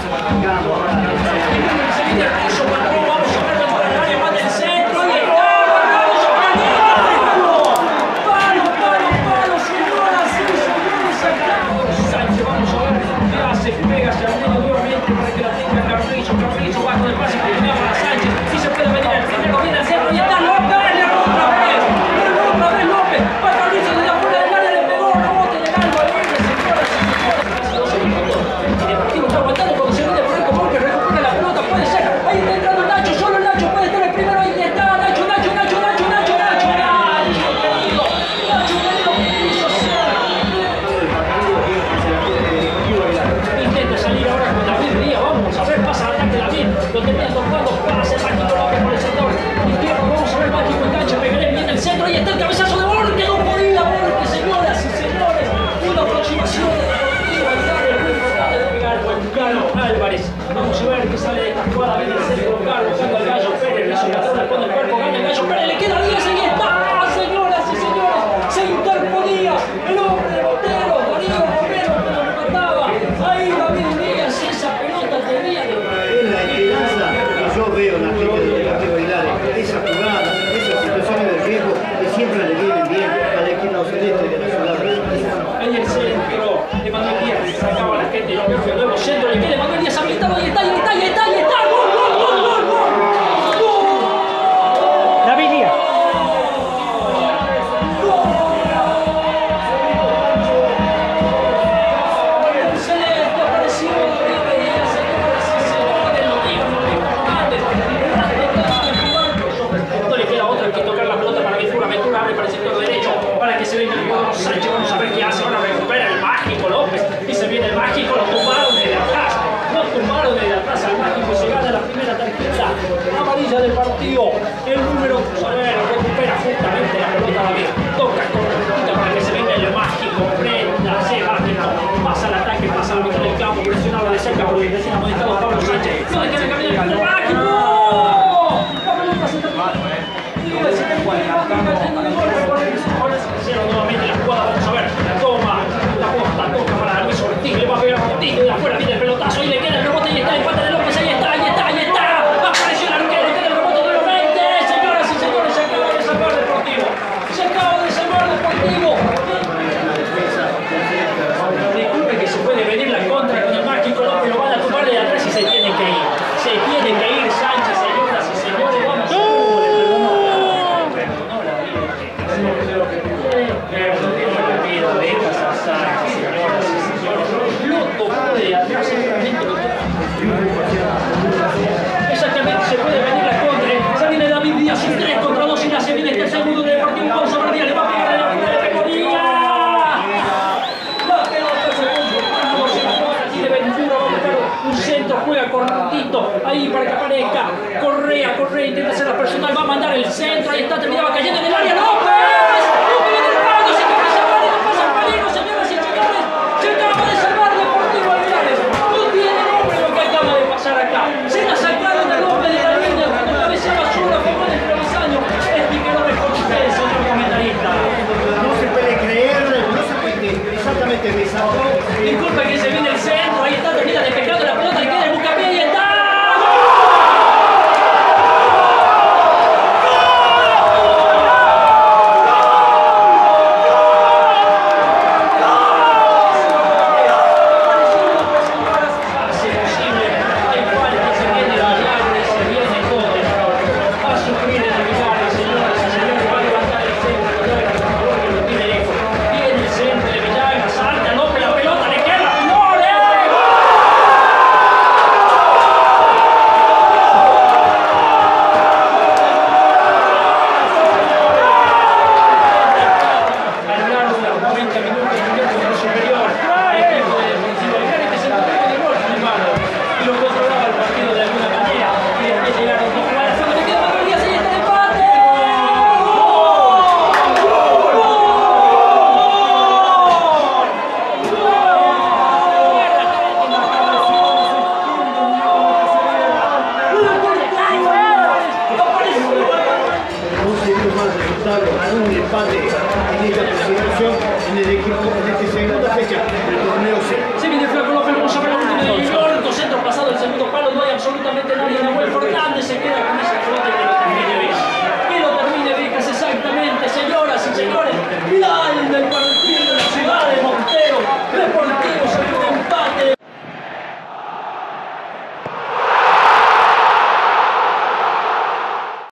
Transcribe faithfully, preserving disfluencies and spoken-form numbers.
Vamos a ver qué sale de esta jugada. Viene el centro Carlos buscando al Gallo Pérez. Le sobrecarga con el cuerpo, gana el Gallo Pérez. Le queda diez. Ahí está, señoras y señores. Se interponía el hombre de Botero, Darío Romero, que lo remataba. Ahí David Díaz, esa pelota tenía de... Es la esperanza que yo veo en la gente de Deportivo Linares. Esas jugadas, esas situaciones de riesgo que siempre le vienen bien al equipo celeste de la ciudad. Ahí el centro de Manuel Díaz sacaba a la gente. Lo veo que luego centro le queda Manuel Díaz habilitado. Ahí está, ahí está, ahí está, ahí está. ¡Gol, gol, gol, gol, gol! ¡Gol! David Díaz. Celeste apareció David Díaz, señoras y señores. Lo dijo, lo dijo antes. No le queda otra que tocar la pelota para Ventura. Ventura abre para el sector derecho para que se venga el jugador Sánchez. Vamos a ver qué hace. Ahora recupera el mágico López. Y se viene el mágico. Lo tumbaron desde atrás. Lo tumbaron desde atrás al mágico. Se gana la primera tarjeta amarilla del partido. El número, a ver, recupera justamente la pelota David. Toca con la para que se venga el mágico. Prenda, se mágico. Pasa al ataque, pasa a la mitad del campo. Presionado de cerca porque recién ha modificado Pablo Sánchez. No deja de caminar con el mágico. La pelota se termina. Y se termina cayendo de golpe por el ahora se hicieron nuevamente la jugada. Vamos a ver. Toma. La posta, toca para Luis Ortiz. Le va a pegar a Ortiz. De afuera viene el pelotazo. Y le queda el rebote. Y está el empate de López. Ahí está, ahí está, ahí está. Apareció el arquero. Queda el rebote nuevamente. Señoras y señores, se acaba de salvar Deportivo. Se acaba de salvar Deportivo. Disculpe que se puede venir la contra con el mágico López. Lo van a tomar de atrás y se tiene que ir. Se tiene que ir Sánchez, señoras y señores. Vamos a ver. Perdonó la vida. Perdonó la vida de esta Sánchez, señoras y señores. Lo tomó de atrás exactamente. Exactamente, se puede venir la contra. Se viene David Díaz en tres contra dos y la se viene este segundo de Deportivo. Vamos a ver, Díaz le va a pegar a la primera de Pecoría. La pelota se conformó, se la juega aquí de Ventura. Va a buscar un centro, juega cortito ahí para que aparezca. Correa, Correa intenta hacer la personal, va a mandar el centro. Ahí está, terminaba cayendo en el área. ¡López! ¡López viene el palo! ¡Se acaba de salvar! ¡No pasa el peligro, señoras y señores! ¡Se acaba de salvar Deportivo Linares! ¡No tiene nombre lo que acaba de pasar acá! ¡Se la sacaron a López de la línea! Cuando cabeceaba sola, fue con el travesaño. Es que quedó mejor que usted, señor comentarista. No se puede creer, no se puede exactamente me sacó. Disculpa que se viene el centro. Ahí está, termina despejando la pelota. Le queda el Bucapié y está. Un empate en esta presentación en el equipo